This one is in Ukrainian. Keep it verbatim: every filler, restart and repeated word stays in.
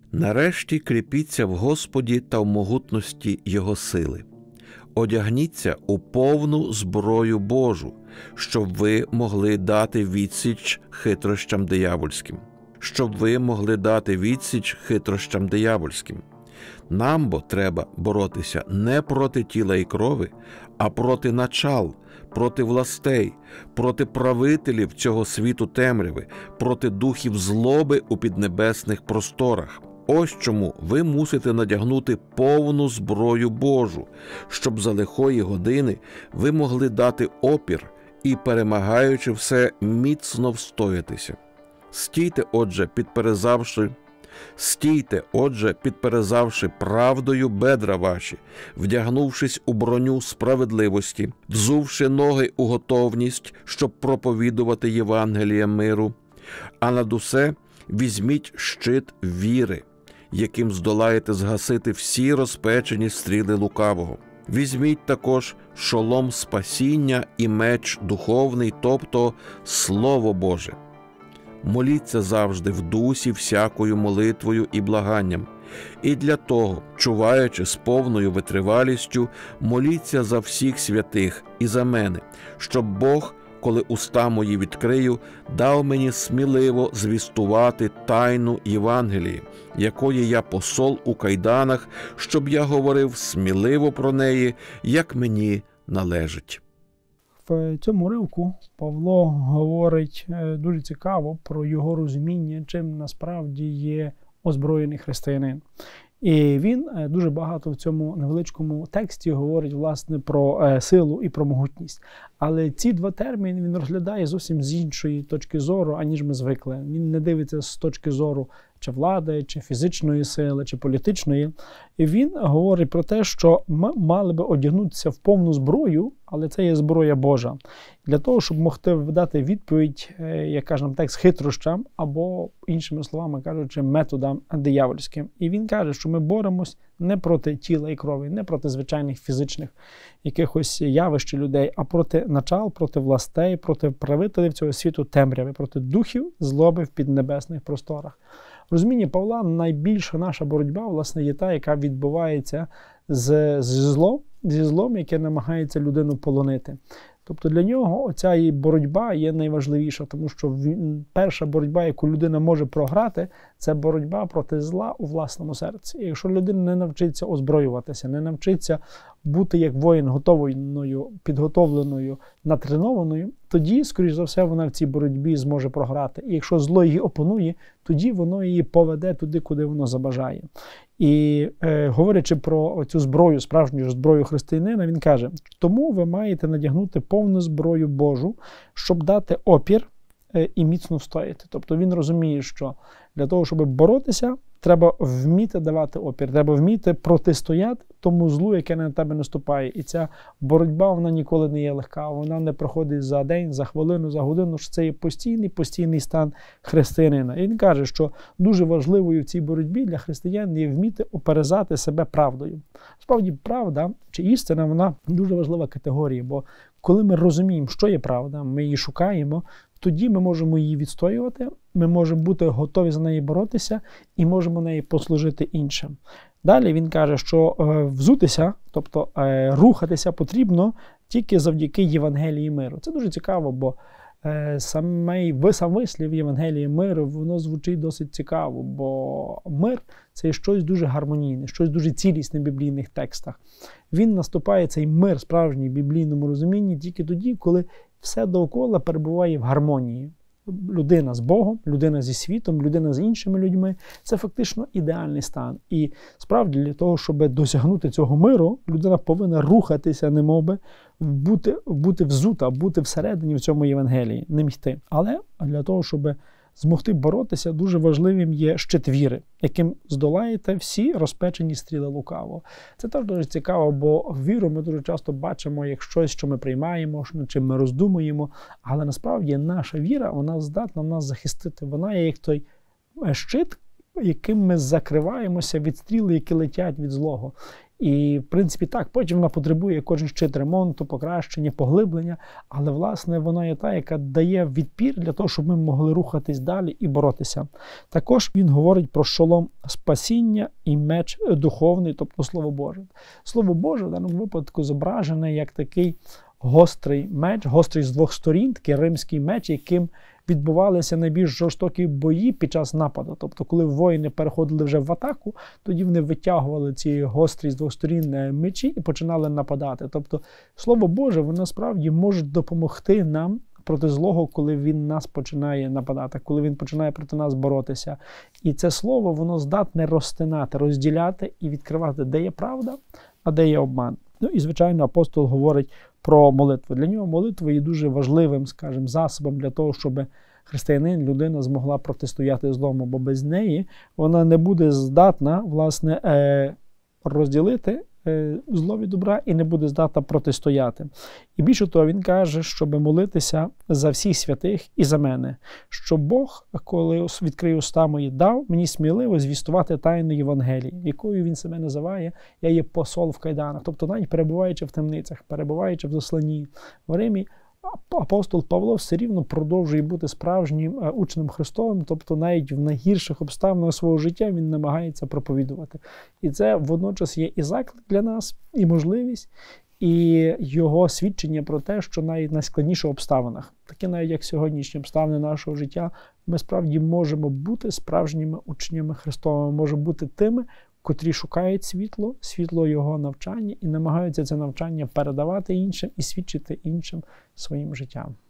Нарешті кріпіться в Господі та в могутності Його сили. Одягніться у повну зброю Божу, щоб ви могли дати відсіч хитрощам диявольським. Щоб ви могли дати відсіч хитрощам диявольським. Нам бо треба боротися не проти тіла і крови, а проти начал, проти властей, проти правителів цього світу темряви, проти духів злоби у піднебесних просторах. Ось чому ви мусите надягнути повну зброю Божу, щоб за лихої години ви могли дати опір і, перемагаючи все, міцно встоятися. Стійте, отже, підперезавши Стійте, отже, підперезавши правдою бедра ваші, вдягнувшись у броню справедливості, взувши ноги у готовність, щоб проповідувати Євангеліє миру, а над усе візьміть щит віри, яким здолаєте згасити всі розпечені стріли лукавого. Візьміть також шолом спасіння і меч духовний, тобто Слово Боже. Моліться завжди в дусі всякою молитвою і благанням. І для того, чуваючи з повною витривалістю, моліться за всіх святих і за мене, щоб Бог, коли уста мої відкрию, дав мені сміливо звістувати тайну Євангелії, якої я посол у кайданах, щоб я говорив сміливо про неї, як мені належить. В цьому уривку Павло говорить дуже цікаво про його розуміння, чим насправді є озброєний християнин. І він дуже багато в цьому невеличкому тексті говорить, власне, про силу і про могутність. Але ці два терміни він розглядає зовсім з іншої точки зору, аніж ми звикли. Він не дивиться з точки зору чи влади, чи фізичної сили, чи політичної. І він говорить про те, що ми мали би одягнутися в повну зброю, але це є зброя Божа. Для того, щоб могти дати відповідь, як каже нам текст, хитрощам, або, іншими словами кажучи, методам диявольським. І він каже, що ми боремось не проти тіла і крові, не проти звичайних фізичних якихось явищ людей, а проти начал, проти властей, проти правителів цього світу темряви, проти духів злоби в піднебесних просторах. Розуміння Павла, найбільша наша боротьба, власне, є та, яка відбувається з, з злом, зі злом, яке намагається людину полонити. Тобто для нього оця її боротьба є найважливіша, тому що він, перша боротьба, яку людина може програти, це боротьба проти зла у власному серці. І якщо людина не навчиться озброюватися, не навчиться бути як воїн готовою, підготовленою, натренованою, тоді, скоріш за все, вона в цій боротьбі зможе програти. І якщо зло її опанує, тоді воно її поведе туди, куди воно забажає. І е, говорячи про цю зброю, справжню зброю християнина, він каже, тому ви маєте надягнути повну зброю Божу, щоб дати опір е, і міцно встояти. Тобто він розуміє, що для того, щоб боротися, треба вміти давати опір, треба вміти протистояти тому злу, яке на тебе наступає. І ця боротьба, вона ніколи не є легка, вона не проходить за день, за хвилину, за годину, що це є постійний, постійний стан християнина. І він каже, що дуже важливою в цій боротьбі для християн є вміти оперезати себе правдою. Справді, правда чи істина, вона дуже важлива категорія, бо коли ми розуміємо, що є правда, ми її шукаємо, тоді ми можемо її відстоювати, ми можемо бути готові за неї боротися і можемо неї послужити іншим. Далі він каже, що е, взутися, тобто е, рухатися потрібно тільки завдяки Євангелії миру. Це дуже цікаво, бо е, саме, сам вислів Євангелії миру, воно звучить досить цікаво, бо мир – це щось дуже гармонійне, щось дуже цілісне в біблійних текстах. Він наступає, цей мир справжній в біблійному розумінні, тільки тоді, коли все довкола перебуває в гармонії. Людина з Богом, людина зі світом, людина з іншими людьми – це фактично ідеальний стан. І справді для того, щоб досягнути цього миру, людина повинна рухатися, немовби, бути, бути взута, бути всередині в цьому Євангелії, ним йти. Але для того, щоб змогти боротися, дуже важливим є щит віри, яким здолаєте всі розпечені стріли лукавого. Це теж дуже цікаво, бо віру ми дуже часто бачимо як щось, що ми приймаємо, над чим ми роздумуємо, але насправді наша віра, вона здатна нас захистити. Вона є як той щит, яким ми закриваємося від стріл, які летять від злого. І, в принципі, так, потім вона потребує кожен щит ремонту, покращення, поглиблення, але, власне, вона є та, яка дає відпір для того, щоб ми могли рухатись далі і боротися. Також він говорить про шолом спасіння і меч духовний, тобто Слово Боже. Слово Боже в даному випадку зображене як такий гострий меч, гострий з двох сторін, такий римський меч, яким відбувалися найбільш жорстокі бої під час нападу. Тобто, коли воїни переходили вже в атаку, тоді вони витягували ці гострі з двох сторін мечі і починали нападати. Тобто, Слово Боже, воно насправді може допомогти нам проти злого, коли він нас починає нападати, коли він починає проти нас боротися. І це слово, воно здатне розтинати, розділяти і відкривати, де є правда, а де є обман. Ну і, звичайно, апостол говорить про молитву. Для нього молитва є дуже важливим, скажімо, засобом для того, щоб християнин, людина змогла протистояти злому, бо без неї вона не буде здатна, власне, розділити зло від добра і не буде здатна протистояти. І більше того, він каже, щоб молитися за всіх святих і за мене, що Бог, коли відкриє уста мої, дав мені сміливо звістувати тайну Євангелії, якою він себе називає, я є посол в кайданах. Тобто навіть перебуваючи в темницях, перебуваючи в засланні в Римі, апостол Павло все рівно продовжує бути справжнім учнем Христовим, тобто навіть в найгірших обставинах свого життя він намагається проповідувати. І це водночас є і заклик для нас, і можливість, і його свідчення про те, що навіть в найскладніших обставинах, такі навіть як сьогоднішні обставини нашого життя, ми справді можемо бути справжніми учнями Христовими, можемо бути тими, котрі шукають світло, світло його навчання і намагаються це навчання передавати іншим і свідчити іншим своїм життям.